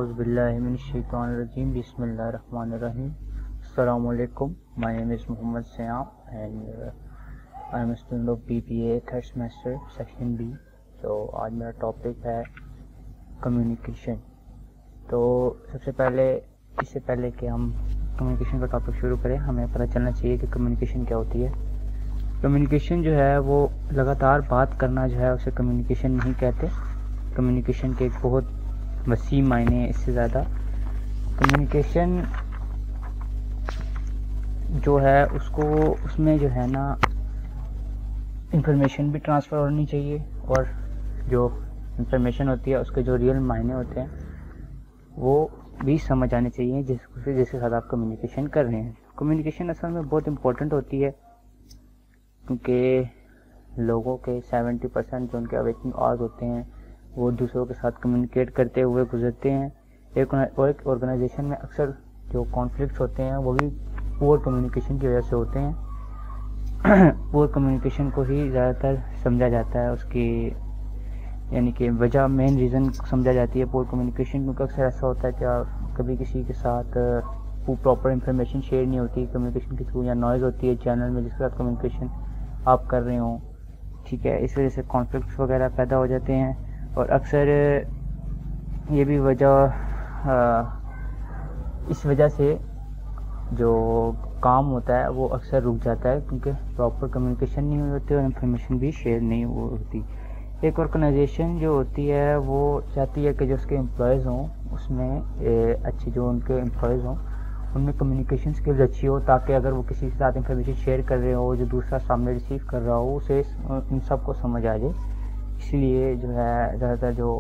A'udhu billahi minash shaitanir rajim. Bismillahirrahmanirrahim. Assalamu alaikum. My name is Muhammad Syam and I am a student of BBA third semester section B. तो आज मेरा topic है communication. तो सबसे पहले इससे पहले कि हम कम्युनिकेशन का टॉपिक शुरू करें, हमें पता चलना चाहिए कि कम्युनिकेशन क्या होती है। कम्युनिकेशन जो है वो लगातार बात करना जो है उसे कम्युनिकेशन नहीं कहते। कम्युनिकेशन के एक बहुत वसी मायने हैं, इससे ज़्यादा कम्युनिकेशन जो है उसको उसमें जो है ना इंफॉर्मेशन भी ट्रांसफ़र होनी चाहिए और जो इंफॉर्मेशन होती है उसके जो रियल मायने होते हैं वो भी समझ आने चाहिए जिसके साथ आप कम्युनिकेशन कर रहे हैं। कम्युनिकेशन असल में बहुत इम्पोर्टेंट होती है क्योंकि लोगों के 70% जो उनके अवेकिंग आवर्स होते हैं वो दूसरों के साथ कम्युनिकेट करते हुए गुजरते हैं। एक ऑर्गेनाइजेशन में अक्सर जो कॉन्फ्लिक्ट्स होते हैं वो भी पुअर कम्युनिकेशन की वजह से होते हैं। पुअर कम्युनिकेशन को ही ज़्यादातर समझा जाता है, उसकी यानी कि वजह मेन रीज़न समझा जाती है पुअर कम्युनिकेशन, क्योंकि अक्सर ऐसा होता है कि कभी किसी के साथ प्रॉपर इंफॉर्मेशन शेयर नहीं होती कम्युनिकेशन के थ्रू, या नॉइज़ होती है चैनल में जिसके साथ कम्युनिकेशन आप कर रहे हो, ठीक है। इस वजह से कॉन्फ्लिक्ट्स वगैरह पैदा हो जाते हैं और अक्सर ये भी इस वजह से जो काम होता है वो अक्सर रुक जाता है क्योंकि प्रॉपर कम्युनिकेशन नहीं हुई होती और इन्फॉर्मेशन भी शेयर नहीं होती। एक ऑर्गेनाइजेशन जो होती है वो चाहती है कि जो उसके एम्प्लॉयज़ हों उसमें अच्छे जो उनके एम्प्लॉयज़ हों उनमें कम्युनिकेशन स्किल्स अच्छी हो, ताकि अगर वो किसी के साथ इंफॉर्मेशन शेयर कर रहे हो जो दूसरा सामने रिसीव कर रहा हो उसे इन सब को समझ आ जाए। इसलिए जो है ज़्यादातर जो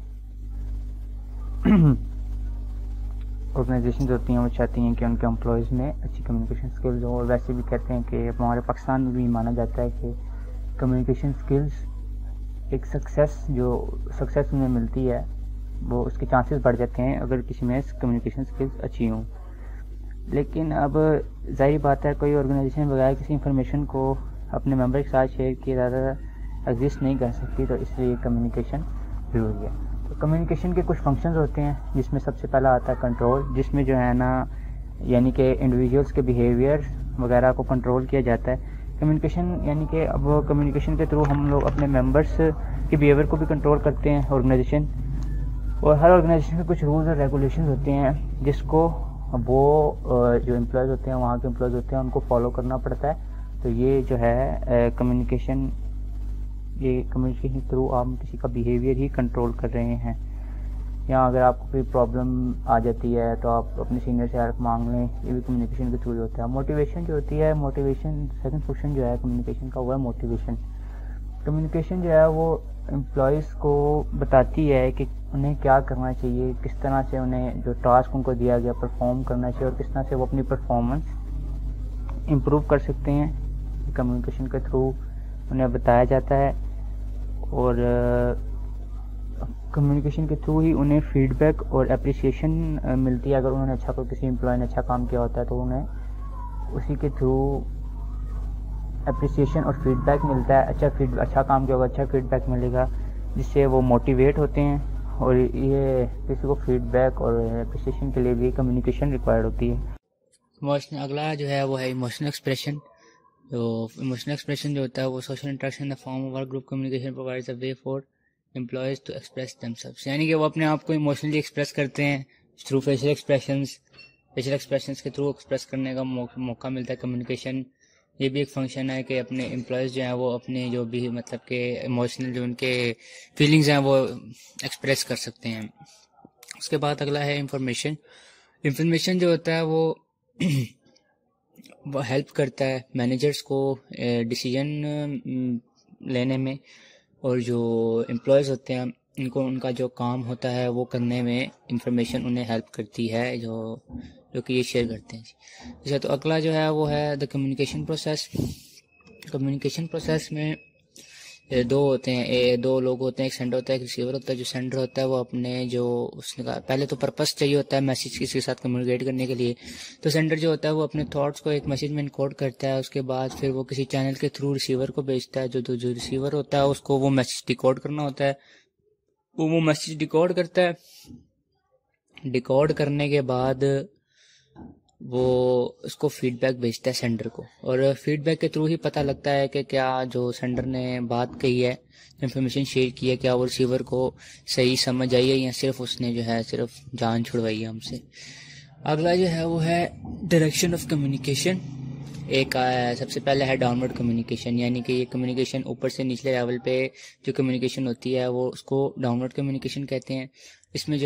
ऑर्गेनाइजेशन होती हैं वो चाहती हैं कि उनके एम्प्लॉयज़ में अच्छी कम्युनिकेशन स्किल्स हो। और वैसे भी कहते हैं कि हमारे पाकिस्तान में भी माना जाता है कि कम्युनिकेशन स्किल्स एक सक्सेस में मिलती है वो उसके चांसेस बढ़ जाते हैं अगर किसी में कम्युनिकेशन स्किल्स अच्छी हों। लेकिन अब ज़ाहिर बात है कोई ऑर्गेनाइजेशन बगैर किसी इंफॉर्मेशन को अपने मेंबर के साथ शेयर किए ज़्यादा एग्जिस्ट नहीं कर सकती, तो इसलिए कम्युनिकेशन ज़रूरी है। तो कम्युनिकेशन के कुछ फंक्शंस होते हैं जिसमें सबसे पहला आता है कंट्रोल, जिसमें जो है ना यानी कि इंडिविजुअल्स के बिहेवियर वगैरह को कंट्रोल किया जाता है। कम्युनिकेशन यानी कि अब कम्युनिकेशन के थ्रू हम लोग अपने मेंबर्स के बिहेवियर को भी कंट्रोल करते हैं ऑर्गेनाइजेशन, और हर ऑर्गेनाइजेशन के कुछ रूल्स और रेगुलेशंस होते हैं जिसको वो जो एम्प्लॉयज़ होते हैं वहाँ के एम्प्लॉयज़ होते हैं उनको फॉलो करना पड़ता है। तो ये जो है कम्युनिकेशन के थ्रू आप किसी का बिहेवियर ही कंट्रोल कर रहे हैं। या अगर आपको कोई प्रॉब्लम आ जाती है तो आप अपने सीनियर से हेल्प मांग लें, ये भी कम्युनिकेशन के थ्रू होता है। मोटिवेशन जो होती है, मोटिवेशन सेकंड फंक्शन जो है कम्युनिकेशन का वो है मोटिवेशन। कम्युनिकेशन जो है वो एम्प्लॉयज़ को बताती है कि उन्हें क्या करना चाहिए, किस तरह से उन्हें जो टास्क उनको दिया गया परफॉर्म करना चाहिए और किस तरह से वो अपनी परफॉर्मेंस इम्प्रूव कर सकते हैं। कम्युनिकेशन के थ्रू उन्हें बताया जाता है और कम्युनिकेशन के थ्रू ही उन्हें फीडबैक और एप्रिसिएशन मिलती है। अगर उन्होंने किसी एम्प्लॉय ने अच्छा काम किया होता है तो उन्हें उसी के थ्रू एप्रिसिएशन और फीडबैक मिलता है। अच्छा काम किया होगा अच्छा फीडबैक मिलेगा जिससे वो मोटिवेट होते हैं, और ये किसी को फीडबैक और एप्रिसिएशन के लिए भी कम्युनिकेशन रिक्वायर्ड होती है। अगला जो है वो है इमोशनल एक्सप्रेशन। तो इमोशनल एक्सप्रेशन जो होता है वो social interaction in the form of work group communication provides a way for employees to express themselves, यानी कि वो अपने आप को इमोशनली एक्सप्रेस करते हैं थ्रू फेशियल एक्सप्रेशंस के थ्रू एक्सप्रेस करने का मौका मिलता है। कम्युनिकेशन ये भी एक फंक्शन है कि अपने एम्प्लॉयज़ जो हैं वो अपने जो भी मतलब के इमोशनल जो उनके फीलिंग्स हैं वो एक्सप्रेस कर सकते हैं। उसके बाद अगला है इंफॉर्मेशन जो होता है वो हेल्प करता है मैनेजर्स को डिसीजन लेने में, और जो एम्प्लॉयज़ होते हैं इनको उनका जो काम होता है वो करने में इंफॉर्मेशन उन्हें हेल्प करती है जो कि ये शेयर करते हैं। जैसे तो अगला जो है वो है the communication process. Communication process में दो लोग होते हैं, एक सेंडर होता है एक रिसीवर होता है। जो सेंडर होता है वो अपने जो उसने कहा पहले तो पर्पस चाहिए होता है मैसेज किसी के साथ कम्युनिकेट करने के लिए, तो सेंडर जो होता है वो अपने थॉट्स को एक मैसेज में इनकोड करता है, उसके बाद फिर वो किसी चैनल के थ्रू रिसीवर को भेजता है। जो रिसीवर होता है उसको वो मैसेज डिकोड करना होता है, वो मैसेज डिकोड करता है ڈیکوڈ کرنے کے بعد وہ اس کو فیڈ بیک بھیجتا ہے سینڈر کو، اور فیڈ بیک کے تھرو ہی پتہ لگتا ہے کہ کیا جو سینڈر نے بات کہی ہے، انفارمیشن شیئر کی ہے، کیا وہ ریسیور کو صحیح سمجھ آئی ہے یا صرف اس نے جو ہے صرف جان چھڑوائی ہے ہم سے۔ اگلا جو ہے وہ ہے ڈائریکشن آف کمیونیکیشن۔ ایک سب سے پہلے ہے ڈاؤن ورڈ کمیونیکیشن، یعنی کہ یہ کمیونیکیشن اوپر سے نچلے لیول پہ جو کمیونیکیشن ہوتی ہے وہ اس کو ڈاؤن ورڈ کمیونیکیشن کہتے ہیں۔ اس میں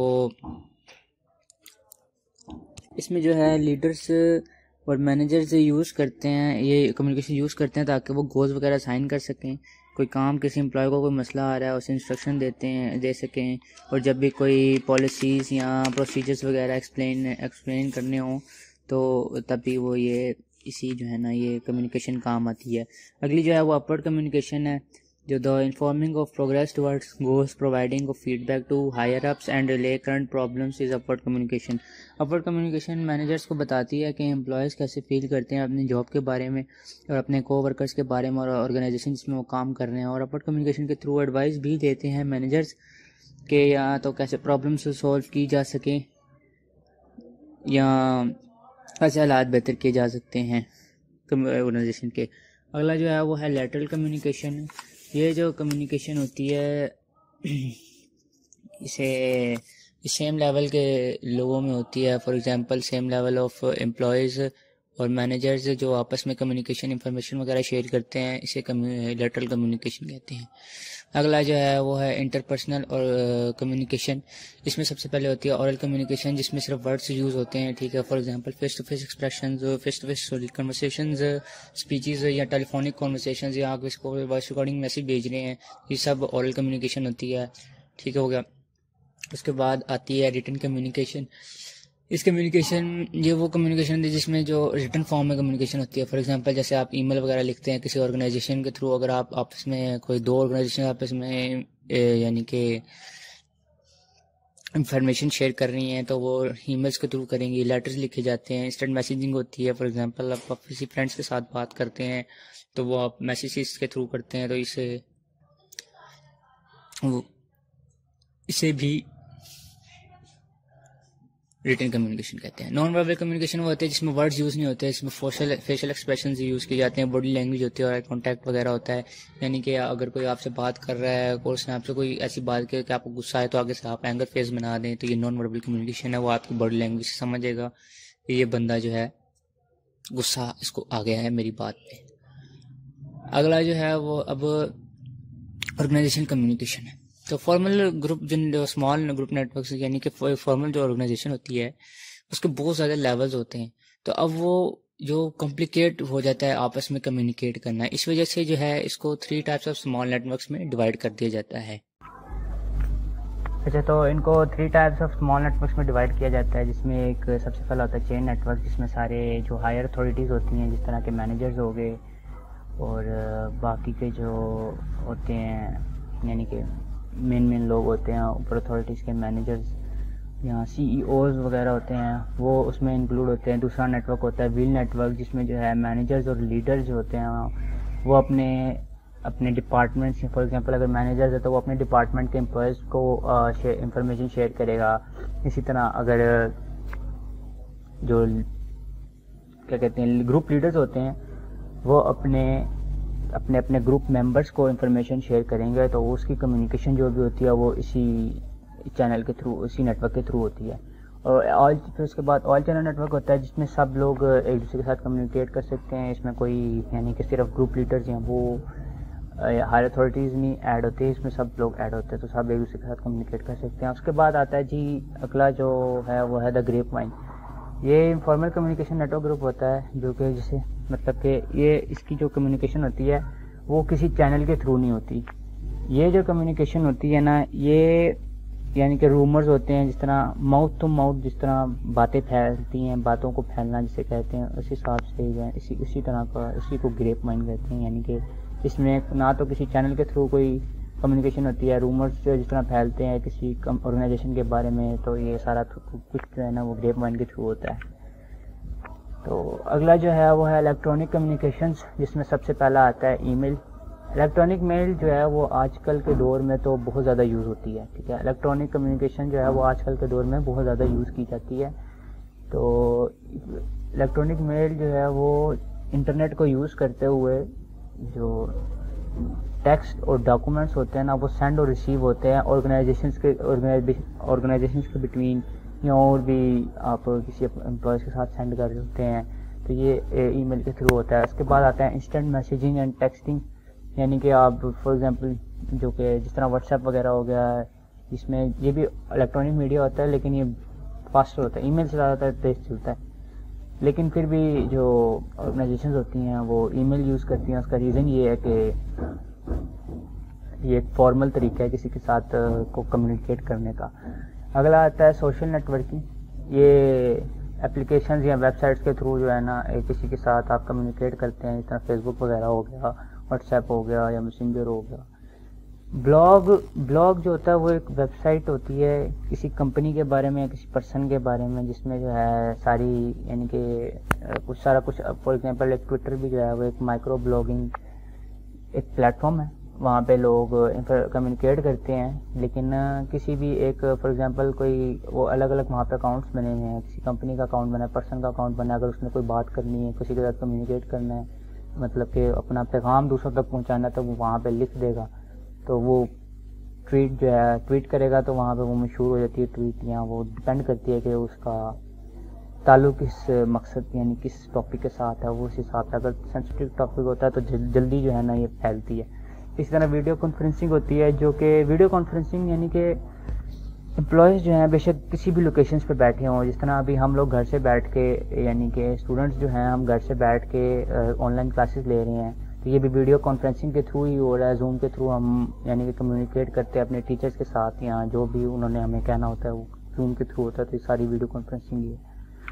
جو ہے لیڈرز اور مینیجرز یوز کرتے ہیں، یہ کمیونیکیشن یوز کرتے ہیں تاکہ وہ گولز وغیرہ سائن کر سکیں، کوئی کام کسی امپلائی کو کوئی مسئلہ آ رہا ہے اسے انسٹرکشن دے سکیں، اور جب بھی کوئی پالیسیز یا پروسیجرز وغیرہ ایکسپلین کرنے ہوں تو تب بھی وہ یہ اسی جو ہے نا یہ کمیونیکیشن کام آتی ہے۔ اگلی جو ہے وہ اپورڈ کمیونیکیشن ہے، جو the informing of progress towards goals, providing of feedback to higher ups and relay current problems is upward communication. Upward communication managers کو بتاتی ہے کہ امپلائیز کیسے فیل کرتے ہیں اپنی جاب کے بارے میں اور اپنے کو ورکرز کے بارے میں اور آرگنائزیشن جس میں وہ کام کر رہے ہیں، اور اپورڈ کمیونیکیشن کے تھرو ایڈوائس بھی دیتے ہیں مینیجرس کہ یا تو کیسے پرابلمس سولو کی جا سکیں یا ایسے حالات بہتر کیے جا سکتے ہیں آرگنائزیشن کے۔ اگلا جو ہے وہ ہے لیٹرل کمیونیکیشن۔ یہ جو کمیونیکیشن ہوتی ہے اسے سیم لیول کے لوگوں میں ہوتی ہے، for example same level of employees اور مینیجرز جو آپس میں کمیونیکیشن انفارمیشن وغیرہ شیئر کرتے ہیں، اسے لیٹرل کمیونیکیشن کہتے ہیں۔ اگلا جو ہے وہ ہے انٹرپرسنل اور کمیونیکیشن۔ اس میں سب سے پہلے ہوتی ہے اورل کمیونیکیشن، جس میں صرف ورڈز یوز ہوتے ہیں، ٹھیک ہے، for example face to face expressions, face to face conversations, speeches یا ٹیلی فونک کنورسیشنز، یا آپ اس کو وائس ریکارڈنگ میسج بھیج رہے ہیں، یہ سب اورل کمیونیکیشن ہوتی ہے، ٹھیک ہو گیا۔ اس کے بعد آتی ہے ریٹن کمیونیکیشن۔ اس کمیونیکیشن یہ وہ کمیونیکیشن ہے جس میں جو ریٹن فارم میں کمیونیکیشن ہوتی ہے، فار ایگزامپل جیسے آپ ای میل وغیرہ لکھتے ہیں کسی آرگنائزیشن کے تھرو، اگر آپ آپس میں کوئی دو آرگنائزیشن آپس میں یعنی کہ انفارمیشن شیئر کر رہی ہیں تو وہ ای میلس کے تھرو کریں گی، لیٹرز لکھے جاتے ہیں، انسٹنٹ میسیجنگ ہوتی ہے، فار ایگزامپل آپ کسی فرینڈس کے ساتھ بات کرتے ہیں تو وہ آپ میسیجز کے تھرو کرتے ہیں، تو اسے بھی ریٹن کمیونیکیشن کہتے ہیں۔ نان وربل کمیونیکیشن وہ ہوتے ہیں جس میں ورڈز یوز نہیں ہوتے، اس میں فیشل ایکسپریشنز یوز کی جاتے ہیں، باڈی لینگویج ہوتی ہے اور آئی کانٹیکٹ وغیرہ ہوتا ہے، یعنی کہ اگر کوئی آپ سے بات کر رہا ہے اور اس نے آپ سے کوئی ایسی بات کی کہ آپ کو غصہ آئے تو آگے سے آپ اینگر فیس بنا دیں، تو یہ نان وربل کمیونیکیشن ہے، وہ آپ کی باڈی لینگویج سے سمجھے گا کہ یہ بندہ جو ہے غصہ اس کو آ گیا ہے میری بات پہ۔ اگلا جو ہے وہ اب آرگنائزیشن کمیونیکیشن ہے۔ تو فارمل گروپ جو اسمال گروپ نیٹ ورکس، یعنی کہ فارمل جو آرگنائزیشن ہوتی ہے اس کے بہت زیادہ لیولز ہوتے ہیں، تو اب وہ جو کمپلیکیٹ ہو جاتا ہے آپس میں کمیونیکیٹ کرنا، اس وجہ سے جو ہے اس کو 3 types of small networks میں ڈیوائڈ کر دیا جاتا ہے۔ اچھا، تو ان کو 3 types of small networks میں ڈیوائڈ کیا جاتا ہے، جس میں ایک سب سے پہلا ہوتا ہے چین نیٹ ورک، جس میں سارے جو ہائر اتھارٹیز ہوتی ہیں جس طرح کے مینیجرز ہو گئے اور باقی کے جو ہوتے ہیں یعنی کہ مین لوگ ہوتے ہیں اوپر اتھارٹیز کے، مینیجرز یا سی ای اوز وغیرہ ہوتے ہیں، وہ اس میں انکلوڈ ہوتے ہیں۔ دوسرا نیٹ ورک ہوتا ہے ویل نیٹ ورک، جس میں جو ہے مینیجرز اور لیڈرز جو ہوتے ہیں وہ اپنے ڈپارٹمنٹ سے، فار ایگزامپل اگر مینیجرز ہے تو وہ اپنے ڈپارٹمنٹ کے امپلائیز کو انفارمیشن شیئر کرے گا۔ اسی طرح اگر جو کیا کہتے ہیں گروپ لیڈرز ہوتے ہیں وہ اپنے گروپ ممبرس کو انفارمیشن شیئر کریں گے، تو اس کی کمیونیکیشن جو بھی ہوتی ہے وہ اسی چینل کے تھرو، اسی نیٹ ورک کے تھرو ہوتی ہے۔ اور پھر اس کے بعد آل چینل نیٹ ورک ہوتا ہے جس میں سب لوگ ایک دوسرے کے ساتھ کمیونیکیٹ کر سکتے ہیں، اس میں کوئی یعنی کہ صرف گروپ لیڈرز ہیں وہ ہائر اتھارٹیز نہیں ایڈ ہوتے، اس میں سب لوگ ایڈ ہوتے ہیں، تو سب ایک دوسرے کے ساتھ کمیونیکیٹ کر سکتے ہیں۔ اس کے بعد آتا ہے جی اگلا جو ہے وہ ہے دا گریپ وائن۔ یہ informal communication network group ہوتا ہے جو کہ جسے مطلب کہ یہ اس کی جو کمیونیکیشن ہوتی ہے وہ کسی چینل کے تھرو نہیں ہوتی۔ یہ جو کمیونیکیشن ہوتی ہے نا، یہ یعنی کہ رومرز ہوتے ہیں، جس طرح ماؤتھ ٹو ماؤتھ، جس طرح باتیں پھیلتی ہیں، باتوں کو پھیلنا جسے کہتے ہیں، اس حساب سے اسی طرح کا اسی کو گریپ وائن کہتے ہیں۔ یعنی کہ اس میں نہ تو کسی چینل کے تھرو کوئی کمیونیکیشن ہوتی ہے، رومرز جس طرح پھیلتے ہیں کسی آرگنائزیشن کے بارے میں، تو یہ سارا کچھ جو ہے نا وہ گریپ وائن کے تھرو ہوتا ہے۔ تو اگلا جو ہے وہ ہے الیکٹرانک کمیونیکیشنز، جس میں سب سے پہلا آتا ہے ای میل۔ الیکٹرانک میل جو ہے وہ آج کل کے دور میں تو بہت زیادہ یوز ہوتی ہے. ٹھیک ہے, الیکٹرانک کمیونیکیشن جو ہے وہ آج کل کے دور میں بہت زیادہ یوز کی جاتی ہے. تو الیکٹرانک میل جو ہے وہ انٹرنیٹ کو یوز کرتے ہوئے جو ٹیکسٹ اور ڈاکومنٹس ہوتے ہیں نا وہ سینڈ اور ریسیو ہوتے ہیں آرگنائزیشنس کے بٹوین, یا اور بھی آپ کسی امپلائز کے ساتھ سینڈ کر ہوتے ہیں تو یہ ای میل کے تھرو ہوتا ہے. اس کے بعد آتا ہے انسٹنٹ میسیجنگ اینڈ ٹیکسٹنگ, یعنی کہ آپ فار ایگزامپل جو کہ جس طرح واٹس ایپ وغیرہ ہو گیا ہے, اس میں یہ بھی الیکٹرانک میڈیا ہوتا ہے لیکن یہ فاسٹر ہوتا ہے, ای میل سے زیادہ تیز چلتا ہے. لیکن پھر بھی جو آرگنائزیشنز ہوتی ہیں وہ ای میل یوز کرتی ہیں. اس کا ریزن یہ ہے کہ یہ ایک فارمل طریقہ ہے کسی کے ساتھ کو کمیونیکیٹ کرنے کا. اگلا آتا ہے سوشل نیٹ ورکنگ. یہ اپلیکیشنز یا ویب سائٹس کے تھرو جو ہے نا کسی کے ساتھ آپ کمیونیکیٹ کرتے ہیں, جس طرح فیس بک وغیرہ ہو گیا, واٹس ایپ ہو گیا یا میسنجر ہو گیا. بلاگ جو ہوتا ہے وہ ایک ویب سائٹ ہوتی ہے کسی کمپنی کے بارے میں, کسی پرسن کے بارے میں, جس میں جو ہے ساری یعنی کہ سارا کچھ. فار ایگزامپل ایک ٹویٹر بھی جو ہے وہ ایک مائکرو بلاگنگ ایک پلیٹ فارم ہے, وہاں پہ لوگ کمیونیکیٹ کرتے ہیں. لیکن کسی بھی ایک فار ایگزامپل کوئی وہ الگ الگ وہاں پہ اکاؤنٹس بنے ہوئے ہیں, کسی کمپنی کا اکاؤنٹ بنا ہے, پرسن کا اکاؤنٹ بنا ہے, اگر اس نے کوئی بات کرنی ہے, کسی کے ساتھ کمیونیکیٹ کرنا ہے, مطلب کہ اپنا پیغام دوسروں تک پہنچانا ہے, تو وہ وہاں پہ لکھ دے گا. تو وہ ٹویٹ جو ہے ٹویٹ کرے گا تو وہاں پہ وہ مشہور ہو جاتی ہے ٹویٹ, یا وہ ڈپینڈ کرتی ہے کہ اس کا تعلق کس مقصد یعنی کس ٹاپک کے ساتھ ہے. وہ اس حساب سے اگر سینسٹیو ٹاپک ہوتا ہے تو جلدی جو ہے نا یہ پھیلتی ہے. اسی طرح ویڈیو کانفرنسنگ ہوتی ہے, جو کہ ویڈیو کانفرنسنگ یعنی کہ امپلائیز جو ہیں بے شک کسی بھی لوکیشنز پہ بیٹھے ہوں, جس طرح ابھی ہم لوگ گھر سے بیٹھ کے یعنی کہ اسٹوڈنٹس جو ہیں ہم گھر سے بیٹھ کے آن لائن کلاسز لے رہے ہیں, تو یہ بھی ویڈیو کانفرنسنگ کے تھرو ہی ہو رہا ہے. زوم کے تھرو ہم یعنی کہ کمیونیکیٹ کرتے ہیں اپنے ٹیچرس کے ساتھ, یا جو بھی انہوں نے ہمیں کہنا ہوتا ہے وہ زوم کے تھرو ہوتا ہے. تو یہ ساری ویڈیو کانفرنسنگ ہی ہے.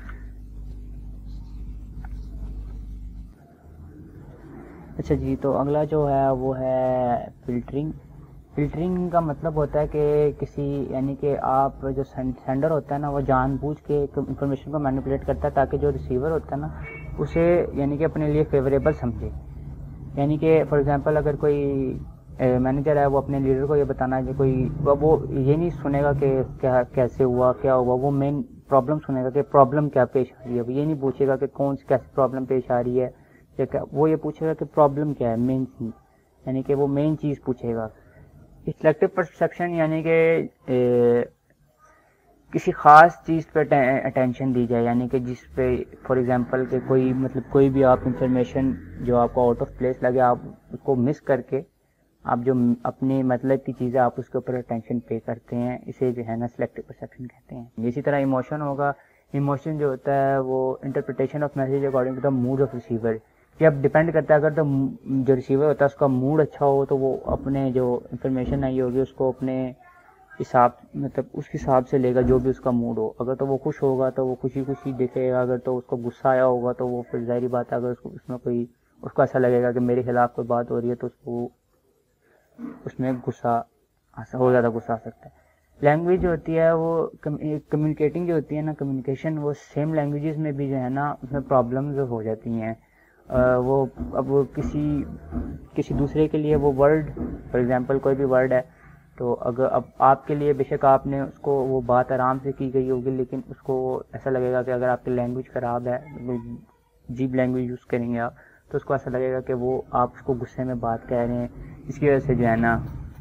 اچھا جی, تو اگلا جو ہے وہ ہے فلٹرنگ. فلٹرنگ کا مطلب ہوتا ہے کہ کسی یعنی کہ آپ جو سینڈر ہوتا ہے نا وہ جان بوجھ کے انفارمیشن کو مینیپولیٹ کرتا ہے تاکہ جو ریسیور ہوتا ہے نا اسے یعنی کہ اپنے لیے فیوریبل سمجھے. یعنی کہ فار ایگزامپل اگر کوئی مینیجر ہے وہ اپنے لیڈر کو یہ بتانا ہے کہ کوئی وہ یہ نہیں سنے گا کہ کیا کیسے ہوا کیا ہوا, وہ مین پرابلم سنے گا کہ پرابلم کیا پیش آ رہی ہے. وہ یہ نہیں پوچھے گا کہ کون سی کیسی پرابلم پیش آ رہی ہے, وہ یہ پوچھے گا کہ پرابلم کیا ہے مین چیز, یعنی کہ وہ مین چیز پوچھے گا. سلیکٹو پرسیپشن یعنی کہ کسی خاص چیز پہ اٹینشن دی جائے, یعنی کہ جس پہ فار ایگزامپل کہ کوئی مطلب کوئی بھی آپ انفارمیشن جو آپ کو آؤٹ آف پلیس لگے آپ اس کو مس کر کے آپ جو اپنی مطلب کی چیزیں آپ اس کے اوپر اٹینشن پے کرتے ہیں, اسے جو ہے نا سلیکٹو پرسیپشن کہتے ہیں. اسی طرح ایموشن ہوگا. ایموشن جو ہوتا ہے وہ interpretation of message according to the mood of receiver. یہ اب ڈپینڈ کرتا ہے, اگر تو جو ریسیور ہوتا ہے اس کا موڈ اچھا ہو تو وہ اپنے جو انفارمیشن آئی ہوگی اس کو اپنے حساب مطلب اس حساب سے لے گا جو بھی اس کا موڈ ہو. اگر تو وہ خوش ہوگا تو وہ خوشی خوشی دیکھے گا, اگر تو اس کو غصہ آیا ہوگا تو وہ پھر ظاہری بات ہے اگر اس میں کوئی اس کو ایسا لگے گا کہ میرے خلاف کوئی بات ہو رہی ہے تو اس کو اس میں غصہ ہو زیادہ غصہ آ سکتا ہے. لینگویج جو ہوتی ہے وہ کمیونیکیٹنگ جو ہوتی ہے نا کمیونیکیشن, وہ سیم لینگویجز میں بھی جو ہے نا اس میں پرابلمز ہو جاتی ہیں. وہ اب کسی دوسرے کے لیے وہ ورڈ فار ایگزامپل کوئی بھی ورڈ ہے تو اگر اب آپ کے لیے بے شک آپ نے اس کو وہ بات آرام سے کی گئی ہوگی, لیکن اس کو ایسا لگے گا کہ اگر آپ کی لینگویج خراب ہے, عجیب لینگویج یوز کریں گے آپ, تو اس کو ایسا لگے گا کہ وہ آپ اس کو غصے میں بات کہہ رہے ہیں, اس کی وجہ سے جو ہے نا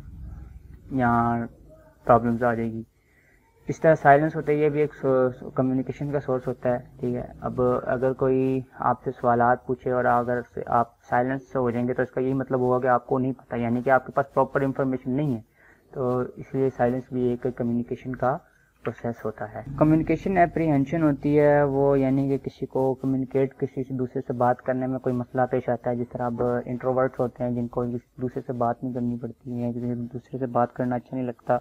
یہاں پرابلمز آ جائے گی. اس طرح سائلنس ہوتا ہے, یہ بھی ایک کمیونیکیشن کا سورس ہوتا ہے. ٹھیک ہے, اب اگر کوئی آپ سے سوالات پوچھے اور اگر آپ سائلنس سے ہو جائیں گے تو اس کا یہی مطلب ہوگا کہ آپ کو نہیں پتہ, یعنی کہ آپ کے پاس پراپر انفارمیشن نہیں ہے. تو اس لیے سائلنس بھی ایک کمیونیکیشن کا پروسیس ہوتا ہے. کمیونیکیشن اپریہنشن ہوتی ہے وہ یعنی کہ کسی کو کمیونیکیٹ کسی سے دوسرے سے بات کرنے میں کوئی مسئلہ پیش آتا ہے, جس طرح اب انٹروورٹس ہوتے ہیں جن کو دوسرے سے بات نہیں کرنی پڑتی ہے, دوسرے سے بات کرنا اچھا نہیں لگتا.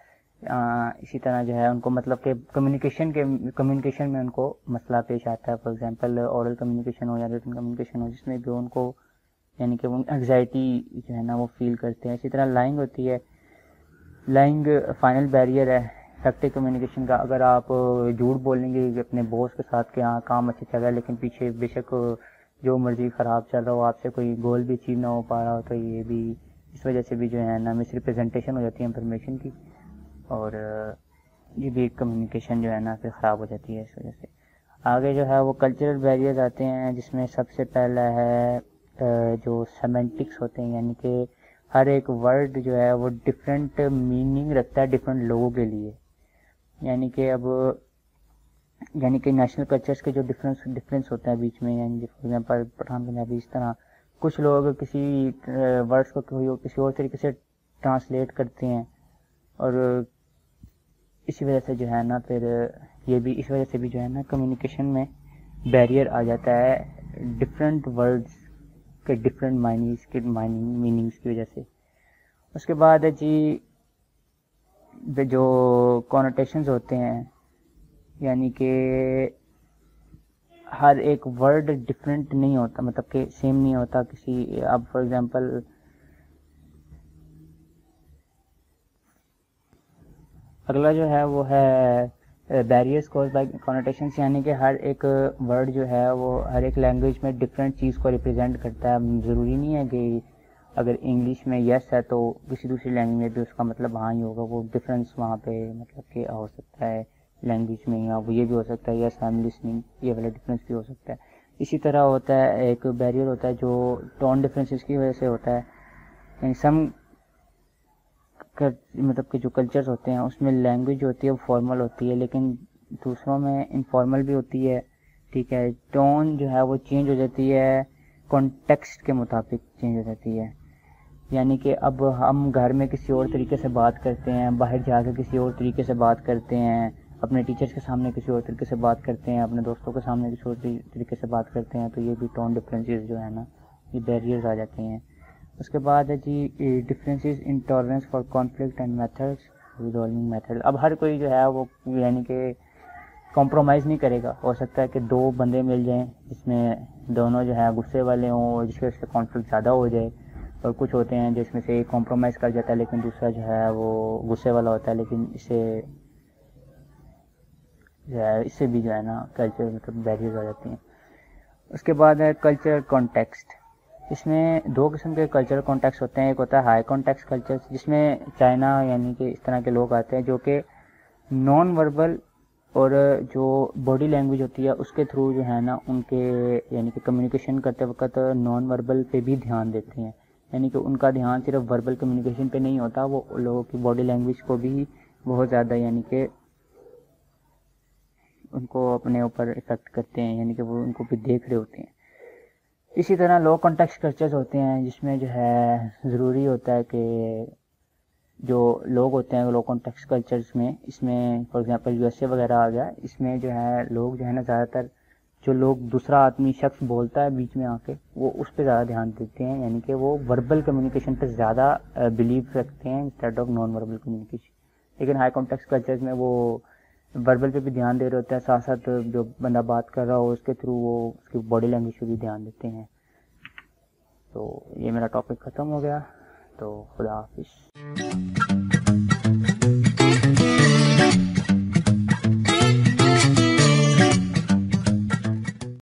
اسی طرح جو ہے ان کو مطلب کہ کمیونیکیشن میں ان کو مسئلہ پیش آتا ہے. فار ایگزامپل اورل کمیونیکیشن ہو یا ریٹن کمیونیکیشن ہو, جس میں بھی ان کو یعنی کہ وہ انگزائٹی جو ہے نا وہ فیل کرتے ہیں. اسی طرح لائنگ ہوتی ہے. لائنگ فائنل بیریئر ہے افیکٹو کمیونیکیشن کا. اگر آپ جھوٹ بولیں گے اپنے باس کے ساتھ کہ ہاں کام اچھا چل رہا ہے لیکن پیچھے بے شک جو مرضی خراب چل رہا ہو، آپ سے کوئی گول بھی اچیو نہ ہو پا رہا ہو، تو یہ بھی اس وجہ سے بھی جو ہے نا مس ریپرزنٹیشن ہو جاتی ہے انفارمیشن کی، اور یہ بھی کمیونیکیشن جو ہے نا پھر خراب ہو جاتی ہے اس وجہ سے. آگے جو ہے وہ کلچرل بیریئرز آتے ہیں، جس میں سب سے پہلا ہے جو سیمنٹکس ہوتے ہیں، یعنی کہ ہر ایک ورڈ جو ہے وہ ڈفرینٹ میننگ رکھتا ہے ڈفرینٹ لوگوں کے لیے. یعنی کہ اب یعنی کہ نیشنل کلچرس کے جو ڈفرینس ہوتا ہے بیچ میں، یعنی فار ایگزامپل پٹھان پنجابی، اس طرح کچھ لوگ کسی ورڈس کو کسی اور طریقے سے ٹرانسلیٹ کرتے ہیں، اور اسی وجہ سے جو ہے نا پھر یہ بھی اس وجہ سے بھی جو ہے نا کمیونیکیشن میں بیریئر آ جاتا ہے ڈفرینٹ ورڈس کے ڈفرینٹ میننگس کی وجہ سے. اس کے بعد ہے جی جو کونوٹیشنز ہوتے ہیں، یعنی کہ ہر ایک ورڈ ڈفرینٹ نہیں ہوتا، مطلب کہ سیم نہیں ہوتا کسی. اب فار ایگزامپل اگلا جو ہے وہ ہے بیریئرز کاز بائی کونوٹیشنس، یعنی کہ ہر ایک ورڈ جو ہے وہ ہر ایک لینگویج میں ڈفرینٹ چیز کو ریپرزینٹ کرتا ہے. ضروری نہیں ہے کہ اگر انگلش میں یس ہے تو کسی دوسری لینگویج میں بھی اس کا مطلب ہاں ہی ہوگا. وہ ڈفرینس وہاں پہ مطلب کہ ہو سکتا ہے لینگویج میں، یا وہ یہ بھی ہو سکتا ہے یس آئی ایم لسننگ، یہ والا ڈفرینس بھی ہو سکتا ہے. اسی طرح ہوتا ہے ایک بیریئر ہوتا ہے جو ٹون ڈفرینسز کی وجہ سے ہوتا ہے. یعنی سم مطلب کہ جو کلچرز ہوتے ہیں اس میں لینگویج جو ہوتی ہے وہ فارمل ہوتی ہے، لیکن دوسروں میں انفارمل بھی ہوتی ہے. ٹھیک ہے، ٹون جو ہے وہ چینج ہو جاتی ہے کانٹیکسٹ کے مطابق چینج ہو جاتی ہے. یعنی کہ اب ہم گھر میں کسی اور طریقے سے بات کرتے ہیں، باہر جا کے کسی اور طریقے سے بات کرتے ہیں، اپنے ٹیچرز کے سامنے کسی اور طریقے سے بات کرتے ہیں، اپنے دوستوں کے سامنے کسی اور طریقے سے بات کرتے ہیں. تو یہ بھی ٹون ڈفرینسز جو ہے نا یہ بیریئرز آ جاتے ہیں. اس کے بعد ہے جی differences in tolerance for conflict and methods resolving method. اب ہر کوئی جو ہے وہ یعنی کہ کمپرومائز نہیں کرے گا. ہو سکتا ہے کہ دو بندے مل جائیں جس میں دونوں جو ہے غصے والے ہوں اور جس کی وجہ سے کانفلکٹ زیادہ ہو جائے، اور کچھ ہوتے ہیں جس میں سے ایک کمپرومائز کر جاتا ہے لیکن دوسرا جو ہے وہ غصے والا ہوتا ہے. لیکن اس سے بھی جو ہے نا کلچر مطلب بیریئرز آ جاتی ہیں. اس کے بعد ہے کلچرل کانٹیکسٹ. اس میں دو قسم کے کلچرل کانٹیکسٹ ہوتے ہیں. ایک ہوتا ہے ہائی کانٹیکسٹ کلچر، جس میں چائنا یعنی کہ اس طرح کے لوگ آتے ہیں جو کہ نان وربل اور جو باڈی لینگویج ہوتی ہے اس کے تھرو جو ہے نا ان کے یعنی کہ کمیونیکیشن کرتے وقت نان وربل پہ بھی دھیان دیتے ہیں. یعنی کہ ان کا دھیان صرف وربل کمیونیکیشن پہ نہیں ہوتا، وہ لوگوں کی باڈی لینگویج کو بھی بہت زیادہ یعنی کہ ان کو اپنے اوپر افیکٹ کرتے ہیں، یعنی کہ وہ ان کو بھی دیکھ رہے ہوتے ہیں. اسی طرح لو کانٹیکسٹ کلچرز ہوتے ہیں جس میں جو ہے ضروری ہوتا ہے کہ جو لوگ ہوتے ہیں لو کانٹیکسٹ کلچرز میں، اس میں for example U S A وغیرہ آ گیا، اس میں جو ہے لوگ جو ہے نا زیادہ تر جو لوگ دوسرا آدمی شخص بولتا ہے بیچ میں آ کے وہ اس پہ زیادہ دھیان دیتے ہیں. یعنی کہ وہ وربل کمیونیکیشن پہ زیادہ بلیو رکھتے ہیں instead of non verbal communication. لیکن ہائی کانٹیکسٹ کلچرز میں وہ وربل پہ بھی دھیان دے رہے ہوتے ہیں، ساتھ ساتھ جو بندہ بات کر رہا ہو اس کے تھرو وہ اس کی باڈی لینگویج پہ بھی دھیان دیتے ہیں. تو یہ میرا ٹاپک ختم ہو گیا، تو خدا حافظ.